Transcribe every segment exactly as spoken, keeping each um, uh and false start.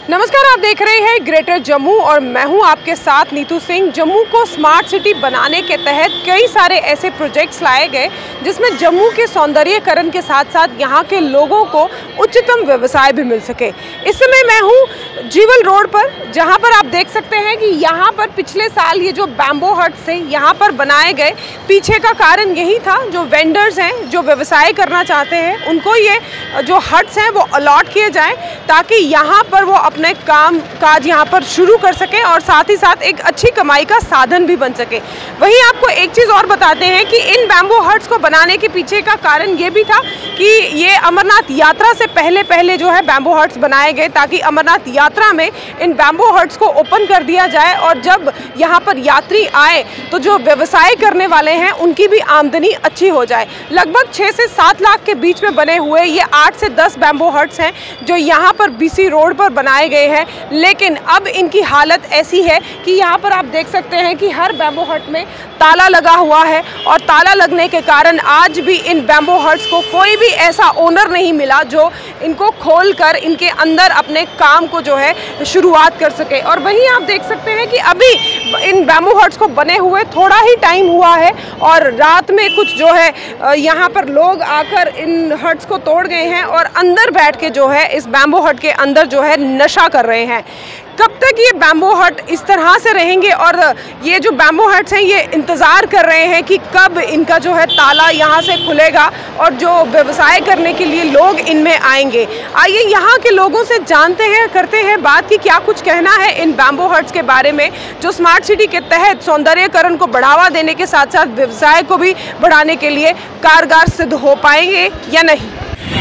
नमस्कार, आप देख रहे हैं ग्रेटर जम्मू और मैं हूं आपके साथ नीतू सिंह। जम्मू को स्मार्ट सिटी बनाने के तहत कई सारे ऐसे प्रोजेक्ट्स लाए गए जिसमें जम्मू के सौंदर्यीकरण के साथ साथ यहां के लोगों को उच्चतम व्यवसाय भी मिल सके। इस समय मैं हूं जीवल रोड पर, जहां पर आप देख सकते हैं कि यहां पर पिछले साल ये जो बैम्बो हट्स थे यहाँ पर बनाए गए, पीछे का कारण यही था, जो वेंडर्स हैं जो व्यवसाय करना चाहते हैं उनको ये जो हट्स हैं वो अलॉट किए जाएँ ताकि यहाँ पर वो अपने काम काज यहाँ पर शुरू कर सके और साथ ही साथ एक अच्छी कमाई का साधन भी बन सके। वहीं आपको एक चीज़ और बताते हैं कि इन बैम्बो हट्स को बनाने के पीछे का कारण ये भी था कि ये अमरनाथ यात्रा से पहले पहले जो है बैम्बो हट्स बनाए गए ताकि अमरनाथ यात्रा में इन बैम्बो हट्स को ओपन कर दिया जाए और जब यहाँ पर यात्री आए तो जो व्यवसाय करने वाले हैं उनकी भी आमदनी अच्छी हो जाए। लगभग छः से सात लाख के बीच में बने हुए ये आठ से दस बैम्बो हट्स हैं जो यहाँ पर बीसी रोड पर बनाए गए हैं, लेकिन अब इनकी हालत ऐसी है कि यहाँ पर आप देख सकते हैं कि हर बैम्बो हट में ताला लगा हुआ है और ताला लगने के कारण आज भी इन बैम्बो हट्स को कोई भी ऐसा ओनर नहीं मिला जो इनको खोलकर इनके अंदर अपने काम को जो है शुरुआत कर सके। और वहीं आप देख सकते हैं कि अभी इन बैम्बो हट्स को बने हुए थोड़ा ही टाइम हुआ है और रात में कुछ जो है यहाँ पर लोग आकर इन हट्स को तोड़ गए हैं और अंदर बैठ के जो है इस बैम्बो हट के अंदर जो है नशा कर रहे हैं। कब तक ये बैम्बो हट इस तरह से रहेंगे और ये जो बैम्बो हट्स हैं ये इंतज़ार कर रहे हैं कि कब इनका जो है ताला यहाँ से खुलेगा और जो व्यवसाय करने के लिए लोग इनमें आएंगे। आइए यहाँ के लोगों से जानते हैं, करते हैं बात कि क्या कुछ कहना है इन बैम्बो हट्स के बारे में जो स्मार्ट सिटी के तहत सौंदर्यीकरण को बढ़ावा देने के साथ साथ व्यवसाय को भी बढ़ाने के लिए कारगर सिद्ध हो पाएंगे या नहीं।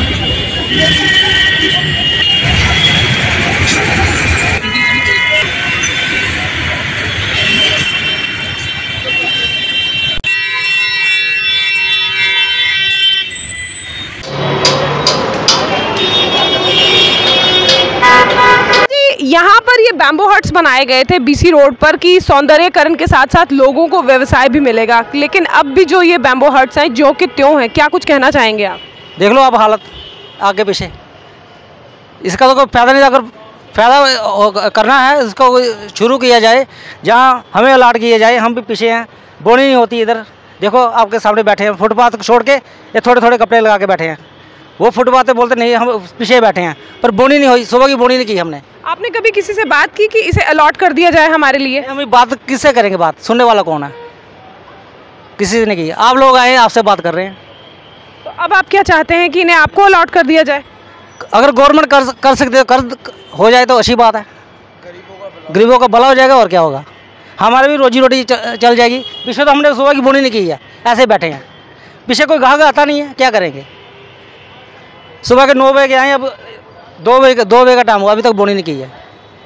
यहाँ पर ये बैम्बो हट्स बनाए गए थे बीसी रोड पर कि सौंदर्यीकरण के साथ साथ लोगों को व्यवसाय भी मिलेगा, लेकिन अब भी जो ये बैम्बो हट्स हैं जो कि त्यों हैं, क्या कुछ कहना चाहेंगे आप? देख लो आप हालत आगे पीछे, इसका तो कोई फायदा नहीं। अगर फायदा करना है इसको शुरू किया जाए, जहाँ हमें अलाट किया जाए। हम भी पीछे हैं, बोनी नहीं होती इधर। देखो आपके सामने बैठे हैं, फुटपाथ छोड़ के ये थोड़े थोड़े कपड़े लगा के बैठे हैं। वो फुटपाथ पे बोलते नहीं, हम पीछे बैठे हैं, पर बोनी नहीं हुई, सुबह की बोनी नहीं की हमने। आपने कभी किसी से बात की कि इसे अलॉट कर दिया जाए हमारे लिए? हम बात किससे करेंगे? बात सुनने वाला कौन है? किसी से नहीं की। आप लोग आए, आपसे बात कर रहे हैं। तो अब आप क्या चाहते हैं कि इन्हें आपको अलॉट कर दिया जाए? अगर गवर्नमेंट कर कर सकते कर हो जाए तो अच्छी बात है, गरीबों का भला हो जाएगा और क्या होगा। हमारे भी रोजी रोटी चल जाएगी। पीछे तो हमने सुबह की बोनी नहीं की है, ऐसे बैठे हैं। पीछे कोई ग्राहक आता नहीं है, क्या करेंगे? सुबह के नौ बजे के आए, अब दो बजे दो बजे का टाइम हुआ, अभी तक बोनी नहीं की है।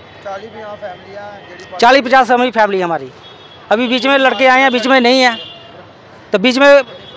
चालीस पचास हमारी फैमिली है हमारी। अभी बीच में लड़के आए हैं, बीच में नहीं है, तो बीच में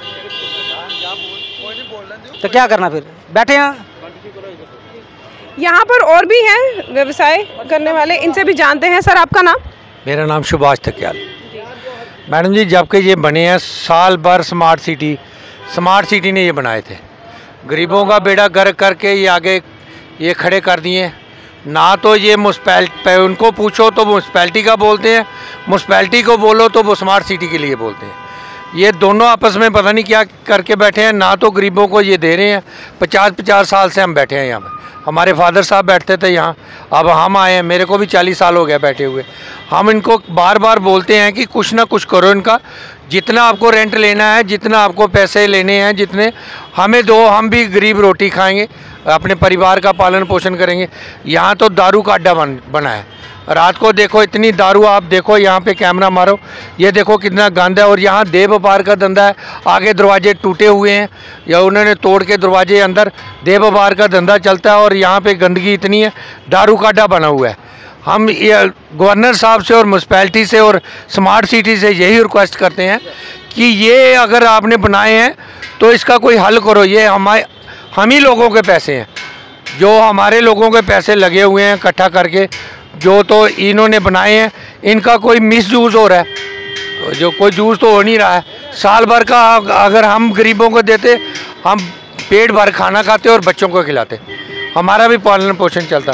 तो क्या करना, फिर बैठे हैं। यहाँ पर और भी हैं व्यवसाय करने वाले, इनसे भी जानते हैं। सर, आपका नाम? मेरा नाम सुभाष थकियाल। मैडम जी, जबकि ये बने हैं साल भर स्मार्ट सिटी स्मार्ट सिटी ने ये बनाए थे, गरीबों का बेड़ा गर्क करके ये आगे ये खड़े कर दिए। ना तो ये म्यूनसिपैलिटी, उनको पूछो तो म्यूनसिपैलिटी का बोलते हैं, म्यूनसिपैलिटी को बोलो तो वो स्मार्ट सिटी के लिए बोलते हैं। ये दोनों आपस में पता नहीं क्या करके बैठे हैं। ना तो गरीबों को ये दे रहे हैं। पचास पचास साल से हम बैठे हैं यहाँ पर। हमारे फादर साहब बैठते थे यहाँ, अब हम आए हैं, मेरे को भी चालीस साल हो गया बैठे हुए। हम इनको बार बार बोलते हैं कि कुछ ना कुछ करो इनका, जितना आपको रेंट लेना है, जितना आपको पैसे लेने हैं, जितने हमें दो, हम भी गरीब रोटी खाएंगे, अपने परिवार का पालन पोषण करेंगे। यहाँ तो दारू का अड्डा बन बना है। रात को देखो इतनी दारू, आप देखो यहाँ पे कैमरा मारो, ये देखो कितना गंद है। और यहाँ देह व्यापार का धंधा है। आगे दरवाजे टूटे हुए हैं या उन्होंने तोड़ के दरवाजे, अंदर देह व्यापार का धंधा चलता है। और यहाँ पे गंदगी इतनी है, दारू का अड्डा बना हुआ है। हम ये गवर्नर साहब से और म्यूनसिपैलिटी से और स्मार्ट सिटी से यही रिक्वेस्ट करते हैं कि ये अगर आपने बनाए हैं तो इसका कोई हल करो। ये हमारे हम ही लोगों के पैसे हैं, जो हमारे लोगों के पैसे लगे हुए हैं इकट्ठा करके, जो तो इन्होंने बनाए हैं, इनका कोई मिसयूज़ हो रहा है, जो कोई यूज़ तो हो नहीं रहा है। साल भर का अगर हम गरीबों को देते, हम पेट भर खाना खाते और बच्चों को खिलाते, हमारा भी पालन पोषण चलता।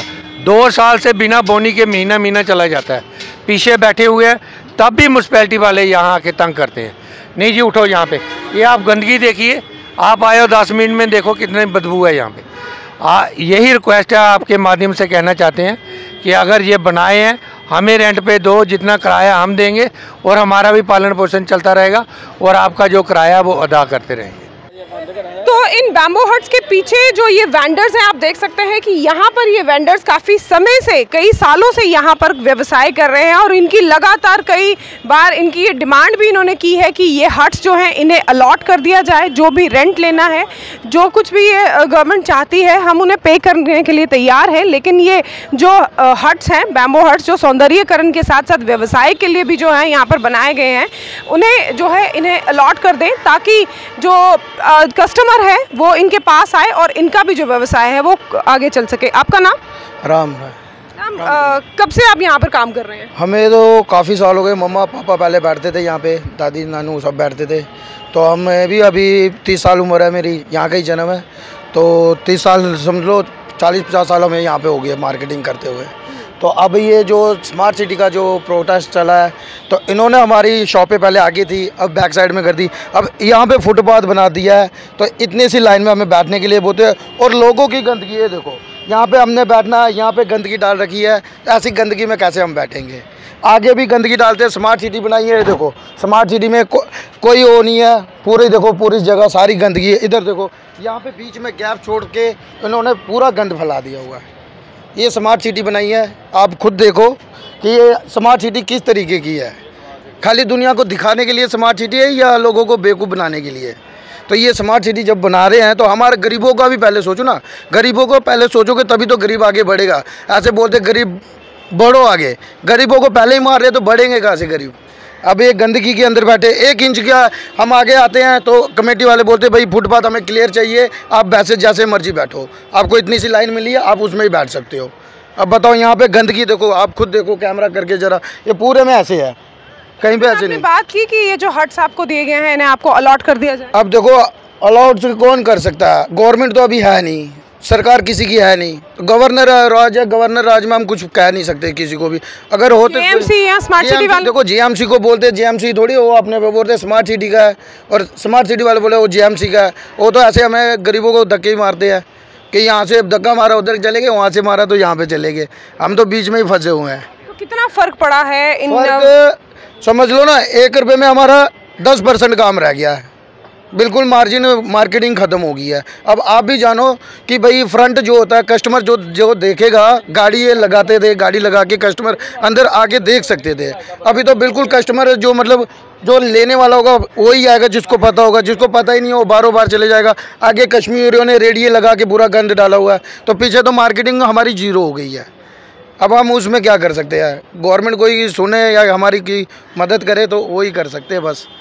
दो साल से बिना बोनी के महीना महीना चला जाता है। पीछे बैठे हुए हैं तब भी म्यूनसिपैलिटी वाले यहाँ आके तंग करते हैं। नहीं जी उठो यहाँ पे, ये आप गंदगी देखिए, आप आए हो दस मिनट में देखो कितनी बदबू है यहाँ पे। आ, यही रिक्वेस्ट है, आपके माध्यम से कहना चाहते हैं कि अगर ये बनाए हैं हमें रेंट पे दो, जितना किराया हम देंगे और हमारा भी पालन पोषण चलता रहेगा और आपका जो किराया वो अदा करते रहेंगे। तो इन बैम्बो हट्स के पीछे जो ये वेंडर्स हैं, आप देख सकते हैं कि यहाँ पर ये वेंडर्स काफ़ी समय से, कई सालों से यहाँ पर व्यवसाय कर रहे हैं और इनकी लगातार कई बार इनकी ये डिमांड भी इन्होंने की है कि ये हट्स जो हैं इन्हें अलॉट कर दिया जाए। जो भी रेंट लेना है, जो कुछ भी ये गवर्नमेंट चाहती है, हम उन्हें पे करने के लिए तैयार हैं। लेकिन ये जो हट्स हैं, बैम्बो हट्स, जो सौंदर्यीकरण के साथ साथ व्यवसाय के लिए भी जो है यहाँ पर बनाए गए हैं, उन्हें जो है इन्हें अलॉट कर दें ताकि जो कस्टमर है वो इनके पास आए और इनका भी जो व्यवसाय है वो आगे चल सके। आपका नाम? राम है। राम, आ, कब से आप यहाँ पर काम कर रहे हैं? हमें तो काफ़ी साल हो गए। मम्मा पापा पहले बैठते थे यहाँ पे, दादी नानू सब बैठते थे। तो हमें भी अभी तीस साल उम्र है मेरी, यहाँ का ही जन्म है। तो तीस साल समझ लो, चालीस पचास साल हमें यहाँ पे हो गए मार्केटिंग करते हुए। तो अब ये जो स्मार्ट सिटी का जो प्रोटेस्ट चला है, तो इन्होंने हमारी शॉपें पहले आगे थी, अब बैक साइड में कर दी। अब यहाँ पे फुटपाथ बना दिया है, तो इतनी सी लाइन में हमें बैठने के लिए बोलते हैं। और लोगों की गंदगी है, देखो यहाँ पे हमने बैठना है, यहाँ पे गंदगी डाल रखी है। ऐसी गंदगी में कैसे हम बैठेंगे? आगे भी गंदगी डालते हैं। स्मार्ट सिटी बनाई है, देखो स्मार्ट सिटी में को, कोई वो नहीं है। पूरी देखो, पूरी जगह सारी गंदगी है। इधर देखो, यहाँ पे बीच में गैप छोड़ के इन्होंने पूरा गंद फैला दिया हुआ है। ये स्मार्ट सिटी बनाई है, आप खुद देखो कि ये स्मार्ट सिटी किस तरीके की है। खाली दुनिया को दिखाने के लिए स्मार्ट सिटी है या लोगों को बेवकूफ़ बनाने के लिए? तो ये स्मार्ट सिटी जब बना रहे हैं तो हमारे गरीबों का भी पहले सोचो ना। गरीबों को पहले सोचोगे तभी तो गरीब आगे बढ़ेगा। ऐसे बोलते गरीब बढ़ो आगे, गरीबों को पहले ही मार रहे तो बढ़ेंगे कहाँ से गरीब? अब ये गंदगी के अंदर बैठे, एक इंच का हम आगे आते हैं तो कमेटी वाले बोलते भाई फुटपाथ हमें क्लियर चाहिए, आप वैसे जैसे मर्जी बैठो, आपको इतनी सी लाइन मिली है, आप उसमें ही बैठ सकते हो। अब बताओ यहाँ पे गंदगी देखो, आप खुद देखो कैमरा करके जरा, ये पूरे में ऐसे है, कहीं पे ऐसे नहीं। बात की कि ये जो हट्स आपको दिए गए हैं इन्हें आपको अलॉट कर दिया जाए। अब देखो अलॉट से कौन कर सकता है? गवर्नमेंट तो अभी है नहीं, सरकार किसी की है नहीं। तो गवर्नर राज है, गवर्नर राज में हम कुछ कह नहीं सकते किसी को भी। अगर होते जेएमसी या स्मार्ट सिटी वाले, देखो जेएमसी को बोलते, जेएमसी थोड़ी वो अपने पे बोलते स्मार्ट सिटी का है, और स्मार्ट सिटी वाले बोले वो जेएमसी का है। वो तो ऐसे हमें गरीबों को धक्के ही मारते हैं कि यहाँ से धक्का मारा उधर चले गए, वहाँ से मारा तो यहाँ पे चले गए। हम तो बीच में ही फंसे हुए हैं। तो कितना फर्क पड़ा है इन? समझ लो ना, एक रुपये में हमारा दस परसेंट काम रह गया है। बिल्कुल मार्जिन मार्केटिंग ख़त्म हो गई है। अब आप भी जानो कि भाई फ्रंट जो होता है, कस्टमर जो जो देखेगा, गाड़ी ये लगाते थे, गाड़ी लगा के कस्टमर अंदर आके देख सकते थे। अभी तो बिल्कुल कस्टमर जो मतलब जो लेने वाला होगा वही आएगा, जिसको पता होगा। जिसको पता ही नहीं हो वो बारों बार चले जाएगा। आगे कश्मीरियों ने रेडिये लगा के पूरा गंद डाला हुआ है, तो पीछे तो मार्केटिंग हमारी जीरो हो गई है। अब हम उसमें क्या कर सकते हैं? गवर्नमेंट कोई सुने या हमारी की मदद करे तो वही कर सकते हैं बस।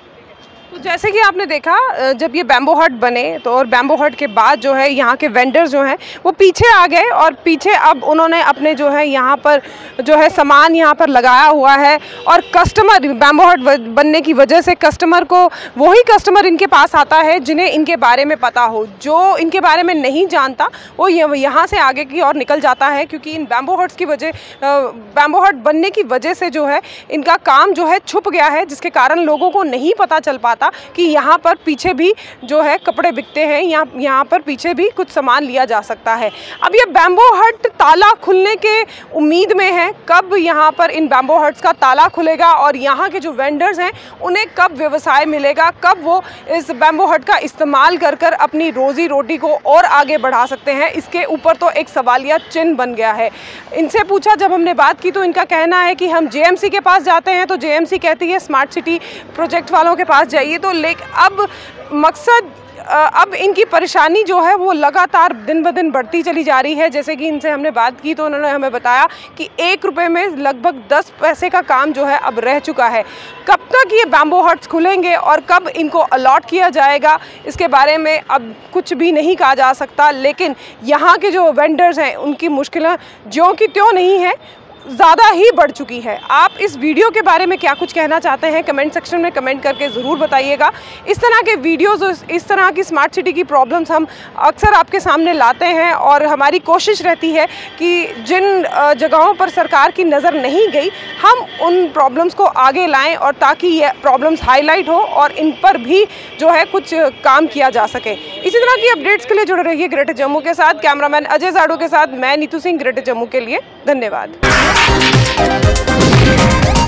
तो जैसे कि आपने देखा, जब ये बैम्बो हट बने तो और बैम्बो हट के बाद जो है यहाँ के वेंडर्स जो हैं वो पीछे आ गए और पीछे अब उन्होंने अपने जो है यहाँ पर जो है सामान यहाँ पर लगाया हुआ है। और कस्टमर, बैम्बो हट बनने की वजह से कस्टमर को, वही कस्टमर इनके पास आता है जिन्हें इनके बारे में पता हो। जो इनके बारे में नहीं जानता वो यहाँ से आगे की ओर निकल जाता है, क्योंकि इन बैम्बो हट्स की वजह, बैम्बो हट बनने की वजह से जो है इनका काम जो है छुप गया है, जिसके कारण लोगों को नहीं पता चल पाता कि यहाँ पर पीछे भी जो है कपड़े बिकते हैं, यहाँ यहाँ पर पीछे भी कुछ सामान लिया जा सकता है। अब ये बैम्बो हट ताला खुलने के उम्मीद में है, कब यहाँ पर इन बैम्बो हट्स का ताला खुलेगा और यहाँ के जो वेंडर्स हैं उन्हें कब व्यवसाय मिलेगा, कब वो इस बैम्बो हट का इस्तेमाल कर कर अपनी रोजी रोटी को और आगे बढ़ा सकते हैं, इसके ऊपर तो एक सवालिया चिन्ह बन गया है। इनसे पूछा जब हमने बात की तो इनका कहना है कि हम जेएमसी के पास जाते हैं तो जेएमसी कहती है स्मार्ट सिटी प्रोजेक्ट वालों के पास जाइए। तो लेकिन अब मकसद, अब इनकी परेशानी जो है वो लगातार दिन ब दिन बढ़ती चली जा रही है। जैसे कि इनसे हमने बात की तो उन्होंने हमें बताया कि एक रुपए में लगभग दस पैसे का काम जो है अब रह चुका है। कब तक ये बैम्बो हट्स खुलेंगे और कब इनको अलॉट किया जाएगा, इसके बारे में अब कुछ भी नहीं कहा जा सकता। लेकिन यहाँ के जो वेंडर्स हैं उनकी मुश्किलें ज्यों की त्यों नहीं है, ज़्यादा ही बढ़ चुकी है। आप इस वीडियो के बारे में क्या कुछ कहना चाहते हैं कमेंट सेक्शन में कमेंट करके ज़रूर बताइएगा। इस तरह के वीडियोस, इस तरह की स्मार्ट सिटी की प्रॉब्लम्स हम अक्सर आपके सामने लाते हैं और हमारी कोशिश रहती है कि जिन जगहों पर सरकार की नज़र नहीं गई हम उन प्रॉब्लम्स को आगे लाएं और ताकि ये प्रॉब्लम्स हाईलाइट हो और इन पर भी जो है कुछ काम किया जा सके। इसी तरह की अपडेट्स के लिए जुड़े रहिए ग्रेटर जम्मू के साथ। कैमरामैन अजय जाड़ो के साथ मैं नीतू सिंह, ग्रेटर जम्मू के लिए। धन्यवाद।